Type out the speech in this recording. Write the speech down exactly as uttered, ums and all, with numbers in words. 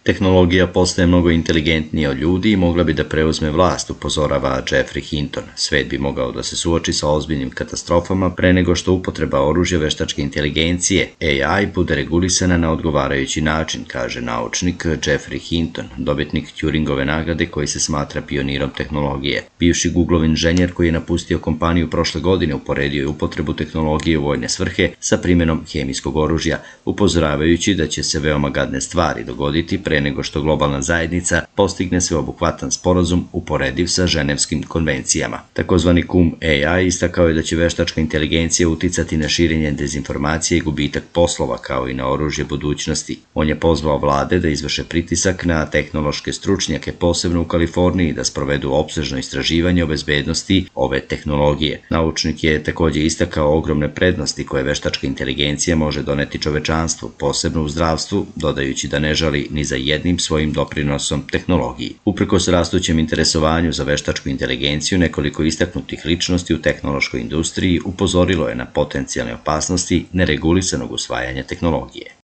Tehnologija postaje mnogo inteligentnija od ljudi i mogla bi da preuzme vlast, upozorava Geoffrey Hinton. Svet bi mogao da se suoči sa ozbiljnim katastrofama pre nego što upotreba oružja veštačke inteligencije A I bude regulisana na odgovarajući način, kaže naučnik Geoffrey Hinton, dobitnik Turingove nagrade koji se smatra pionirom tehnologije. Bivši Googleov inženjer koji je napustio kompaniju prošle godine uporedio je upotrebu tehnologije u vojne svrhe sa primjenom hemijskog oružja, upozoravajući da će se veoma gadne stvari dogoditi pre nego što globalna zajednica postigne sveobuhvatan sporazum uporediv sa ženevskim konvencijama. Takozvani kum A I istakao je da će veštačka inteligencija uticati na širenje dezinformacije i gubitak poslova kao i na oružje budućnosti. On je pozvao vlade da izvrše pritisak na tehnološke stručnjake, posebno u Kaliforniji, da sprovedu opsežno istraživanje o bezbednosti ove tehnologije. Naučnik je također istakao ogromne prednosti koje veštačka inteligencija može doneti čovečanstvu, posebno u zdravstvu, dodajući da ne žali ni za jednim svojim doprinosom tehnologiji. Uprkos rastućem interesovanju za veštačku inteligenciju, nekoliko istaknutih ličnosti u tehnološkoj industriji upozorilo je na potencijalne opasnosti neregulisanog usvajanja tehnologije.